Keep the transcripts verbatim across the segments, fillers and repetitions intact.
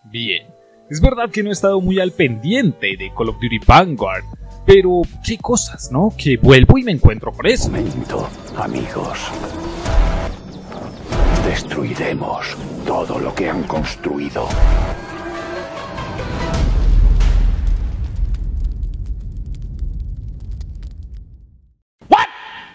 Bien, es verdad que no he estado muy al pendiente de Call of Duty Vanguard, pero qué cosas, ¿no? Que vuelvo y me encuentro con eso. Momento, amigos. Destruiremos todo lo que han construido. What?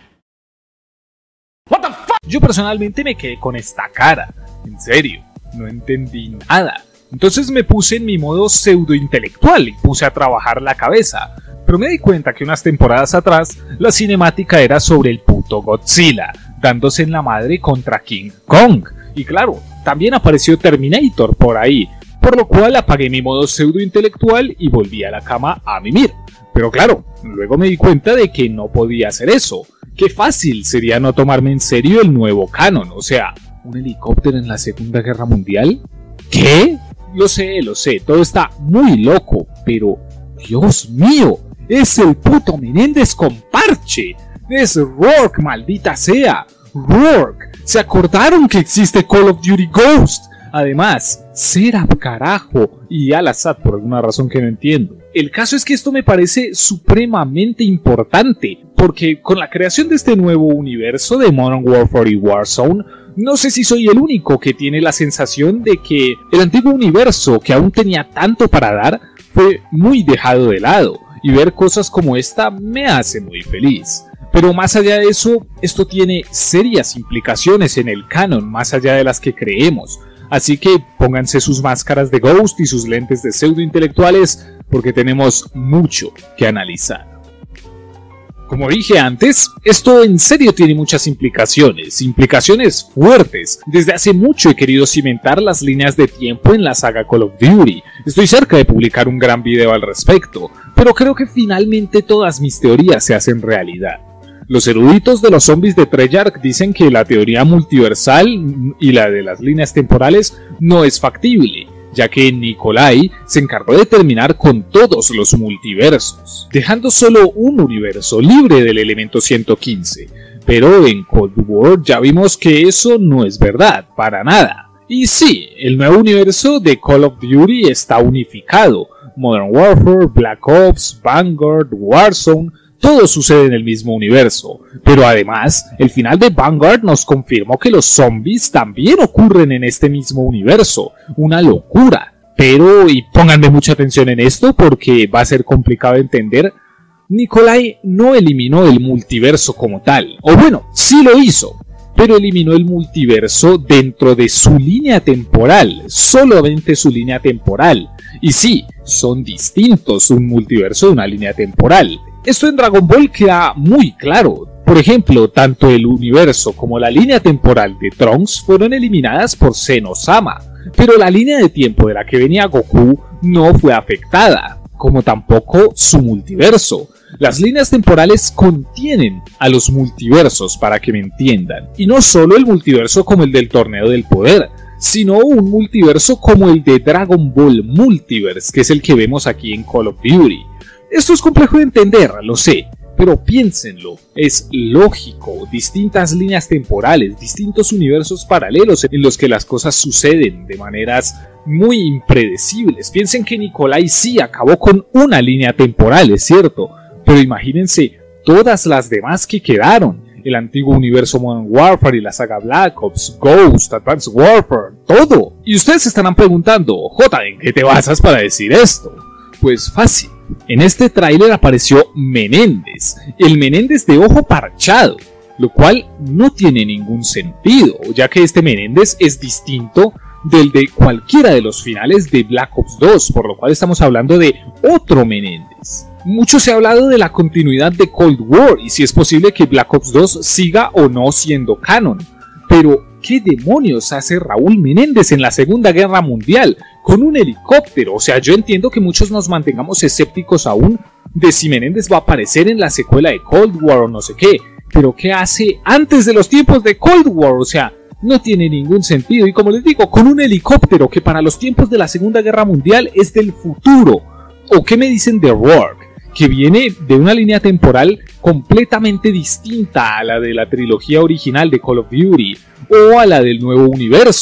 What the fuck? Yo personalmente me quedé con esta cara. En serio, no entendí nada. Entonces me puse en mi modo pseudo intelectual y puse a trabajar la cabeza. Pero me di cuenta que unas temporadas atrás la cinemática era sobre el puto Godzilla, dándose en la madre contra King Kong. Y claro, también apareció Terminator por ahí, por lo cual apagué mi modo pseudo intelectual y volví a la cama a mimir. Pero claro, luego me di cuenta de que no podía hacer eso. Qué fácil sería no tomarme en serio el nuevo canon, o sea, ¿un helicóptero en la Segunda Guerra Mundial? ¿Qué? Lo sé, lo sé, todo está muy loco, pero ¡Dios mío! ¡Es el puto Menéndez con parche! ¡Es Rourke, maldita sea! ¡Rourke! ¿Se acordaron que existe Call of Duty Ghost? Además, Seraph, carajo, y Al-Assad por alguna razón que no entiendo. El caso es que esto me parece supremamente importante, porque con la creación de este nuevo universo de Modern Warfare y Warzone, no sé si soy el único que tiene la sensación de que el antiguo universo, que aún tenía tanto para dar, fue muy dejado de lado, y ver cosas como esta me hace muy feliz. Pero más allá de eso, esto tiene serias implicaciones en el canon, más allá de las que creemos. Así que pónganse sus máscaras de Ghost y sus lentes de pseudo intelectuales, porque tenemos mucho que analizar. Como dije antes, esto en serio tiene muchas implicaciones, implicaciones fuertes. Desde hace mucho he querido cimentar las líneas de tiempo en la saga Call of Duty. Estoy cerca de publicar un gran video al respecto, pero creo que finalmente todas mis teorías se hacen realidad. Los eruditos de los zombies de Treyarch dicen que la teoría multiversal y la de las líneas temporales no es factible, ya que Nikolai se encargó de terminar con todos los multiversos, dejando solo un universo libre del elemento ciento quince. Pero en Cold War ya vimos que eso no es verdad, para nada. Y sí, el nuevo universo de Call of Duty está unificado. Modern Warfare, Black Ops, Vanguard, Warzone, todo sucede en el mismo universo, pero además, el final de Vanguard nos confirmó que los zombies también ocurren en este mismo universo, una locura. Pero, y pónganme mucha atención en esto porque va a ser complicado de entender, Nikolai no eliminó el multiverso como tal, o bueno, sí lo hizo, pero eliminó el multiverso dentro de su línea temporal, solamente su línea temporal. Y sí, son distintos un multiverso de una línea temporal. Esto en Dragon Ball queda muy claro. Por ejemplo, tanto el universo como la línea temporal de Trunks fueron eliminadas por Zeno-sama, pero la línea de tiempo de la que venía Goku no fue afectada, como tampoco su multiverso. Las líneas temporales contienen a los multiversos, para que me entiendan, y no solo el multiverso como el del Torneo del Poder, sino un multiverso como el de Dragon Ball Multiverse, que es el que vemos aquí en Call of Duty. Esto es complejo de entender, lo sé, pero piénsenlo, es lógico, distintas líneas temporales, distintos universos paralelos en los que las cosas suceden de maneras muy impredecibles. Piensen que Nikolai sí acabó con una línea temporal, es cierto, pero imagínense todas las demás que quedaron, el antiguo universo Modern Warfare y la saga Black Ops, Ghost, Advanced Warfare, todo. Y ustedes se estarán preguntando, Jota, ¿en qué te basas para decir esto? Pues fácil. En este tráiler apareció Menéndez, el Menéndez de ojo parchado, lo cual no tiene ningún sentido, ya que este Menéndez es distinto del de cualquiera de los finales de Black Ops dos, por lo cual estamos hablando de otro Menéndez. Mucho se ha hablado de la continuidad de Cold War y si es posible que Black Ops dos siga o no siendo canon, pero ¿qué demonios hace Raúl Menéndez en la Segunda Guerra Mundial con un helicóptero? O sea, yo entiendo que muchos nos mantengamos escépticos aún de si Menéndez va a aparecer en la secuela de Cold War o no sé qué, pero ¿qué hace antes de los tiempos de Cold War? O sea, no tiene ningún sentido. Y como les digo, con un helicóptero que para los tiempos de la Segunda Guerra Mundial es del futuro. ¿O qué me dicen de Rourke? Que viene de una línea temporal completamente distinta a la de la trilogía original de Call of Duty o a la del nuevo universo.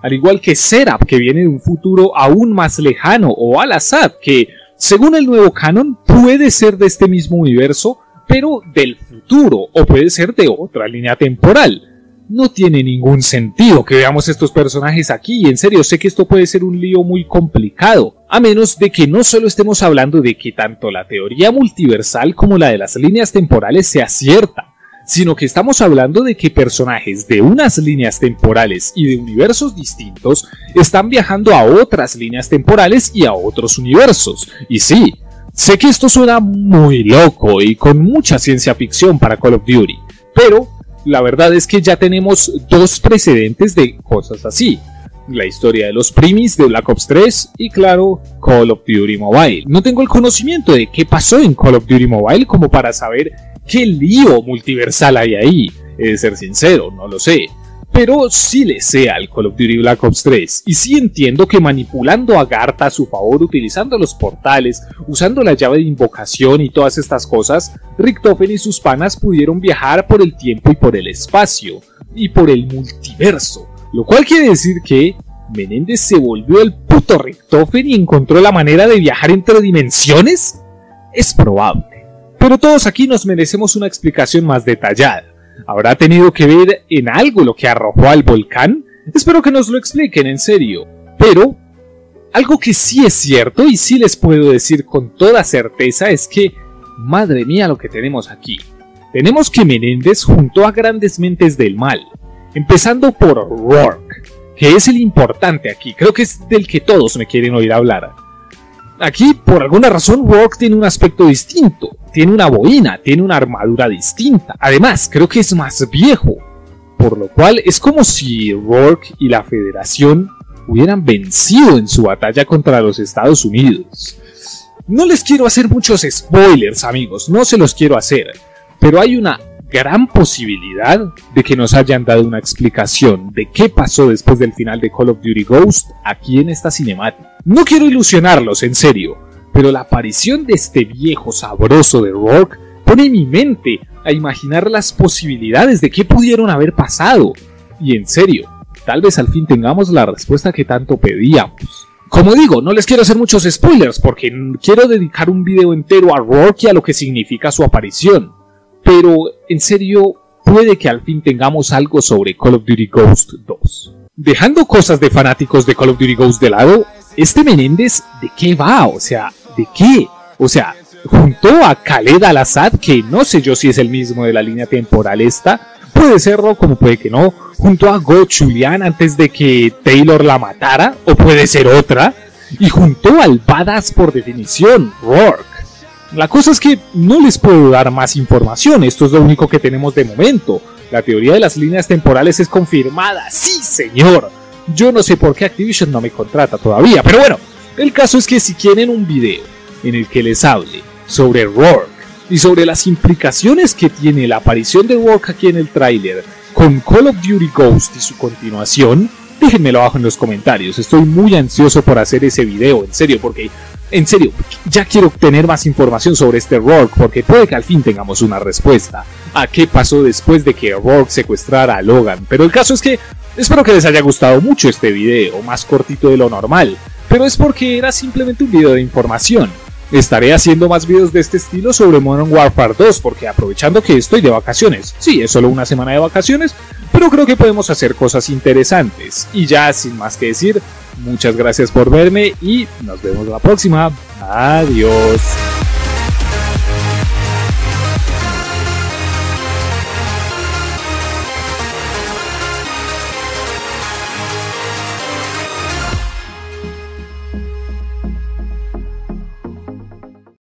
al igual que Seraph, que viene de un futuro aún más lejano, o Al-Assad, que según el nuevo canon puede ser de este mismo universo, pero del futuro, o puede ser de otra línea temporal. No tiene ningún sentido que veamos estos personajes aquí, y en serio sé que esto puede ser un lío muy complicado, a menos de que no solo estemos hablando de que tanto la teoría multiversal como la de las líneas temporales sea cierta, sino que estamos hablando de que personajes de unas líneas temporales y de universos distintos están viajando a otras líneas temporales y a otros universos. Y sí, sé que esto suena muy loco y con mucha ciencia ficción para Call of Duty, pero la verdad es que ya tenemos dos precedentes de cosas así. La historia de los primis de Black Ops tres y claro, Call of Duty Mobile. No tengo el conocimiento de qué pasó en Call of Duty Mobile como para saber qué lío multiversal hay ahí. He de ser sincero, no lo sé. Pero sí le sé al Call of Duty Black Ops tres, y sí entiendo que manipulando a Garta a su favor, utilizando los portales, usando la llave de invocación y todas estas cosas, Richtofen y sus panas pudieron viajar por el tiempo y por el espacio, y por el multiverso, lo cual quiere decir que Menéndez se volvió el puto Richtofen y encontró la manera de viajar entre dimensiones. Es probable, pero todos aquí nos merecemos una explicación más detallada. ¿Habrá tenido que ver en algo lo que arrojó al volcán? Espero que nos lo expliquen en serio. Pero algo que sí es cierto y sí les puedo decir con toda certeza es que, madre mía lo que tenemos aquí. Tenemos que Menéndez juntó a grandes mentes del mal, empezando por Rourke, que es el importante aquí, creo que es del que todos me quieren oír hablar. Aquí, por alguna razón, Rourke tiene un aspecto distinto, tiene una boina, tiene una armadura distinta, además creo que es más viejo, por lo cual es como si Rourke y la Federación hubieran vencido en su batalla contra los Estados Unidos. No les quiero hacer muchos spoilers, amigos, no se los quiero hacer, pero hay una gran posibilidad de que nos hayan dado una explicación de qué pasó después del final de Call of Duty Ghost aquí en esta cinemática. No quiero ilusionarlos, en serio, pero la aparición de este viejo sabroso de Rourke pone mi mente a imaginar las posibilidades de qué pudieron haber pasado. Y en serio, tal vez al fin tengamos la respuesta que tanto pedíamos. Como digo, no les quiero hacer muchos spoilers porque quiero dedicar un video entero a Rourke y a lo que significa su aparición. Pero, en serio, puede que al fin tengamos algo sobre Call of Duty Ghost dos. Dejando cosas de fanáticos de Call of Duty Ghost de lado, este Menéndez, ¿de qué va? O sea, ¿de qué? O sea, juntó a Khaled Al-Assad, que no sé yo si es el mismo de la línea temporal esta, puede serlo como puede que no, junto a Go Chulian antes de que Taylor la matara, o puede ser otra, y juntó al badass por definición, Rourke. La cosa es que no les puedo dar más información, esto es lo único que tenemos de momento. La teoría de las líneas temporales es confirmada, sí señor. Yo no sé por qué Activision no me contrata todavía, pero bueno, el caso es que si quieren un video en el que les hable sobre Rourke y sobre las implicaciones que tiene la aparición de Rourke aquí en el tráiler con Call of Duty Ghost y su continuación, déjenmelo abajo en los comentarios. Estoy muy ansioso por hacer ese video, en serio, porque en serio, ya quiero tener más información sobre este Rourke, porque puede que al fin tengamos una respuesta a qué pasó después de que Rourke secuestrara a Logan. Pero el caso es que espero que les haya gustado mucho este video, más cortito de lo normal, pero es porque era simplemente un video de información. Estaré haciendo más videos de este estilo sobre Modern Warfare dos, porque aprovechando que estoy de vacaciones, sí, es solo una semana de vacaciones, pero creo que podemos hacer cosas interesantes. Y ya sin más que decir, muchas gracias por verme y nos vemos la próxima. Adiós.